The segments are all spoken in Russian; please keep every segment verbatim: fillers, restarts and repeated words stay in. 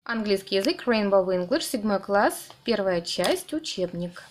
Английский язык, Rainbow English, седьмой класс, первая часть, учебник.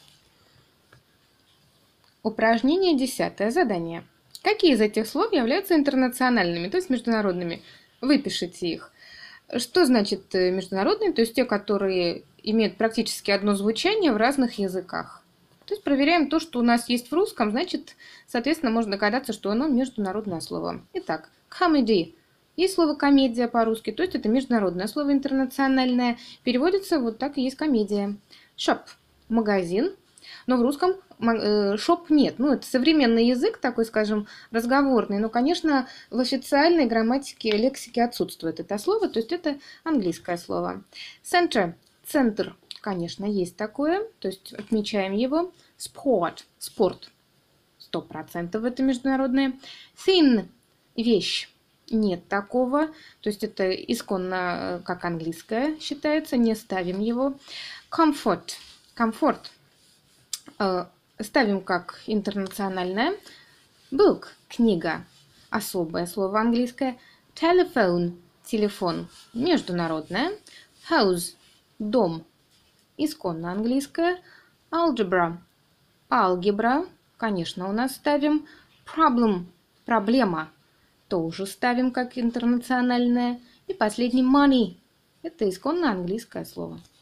Упражнение десятое, задание. Какие из этих слов являются интернациональными, то есть международными? Выпишите их. Что значит международные? То есть те, которые имеют практически одно звучание в разных языках. То есть проверяем то, что у нас есть в русском, значит, соответственно, можно догадаться, что оно международное слово. Итак, comedy. Есть слово комедия по-русски, то есть это международное слово, интернациональное. Переводится вот так и есть комедия. Shop – магазин, но в русском shop нет. Ну, это современный язык, такой, скажем, разговорный, но, конечно, в официальной грамматике, лексике отсутствует это слово, то есть это английское слово. Center – центр, конечно, есть такое, то есть отмечаем его. Sport – спорт, сто процентов это международное. Thin – вещь. Нет такого, то есть это исконно как английское считается, не ставим его. Comfort, комфорт, э, ставим как интернациональное. Book, книга, особое слово английское. Telephone, телефон, международное. House, дом, исконно английское. Algebra, алгебра, конечно, у нас ставим. Problem, проблема. Тоже ставим как интернациональное. И последний money. Это исконно английское слово.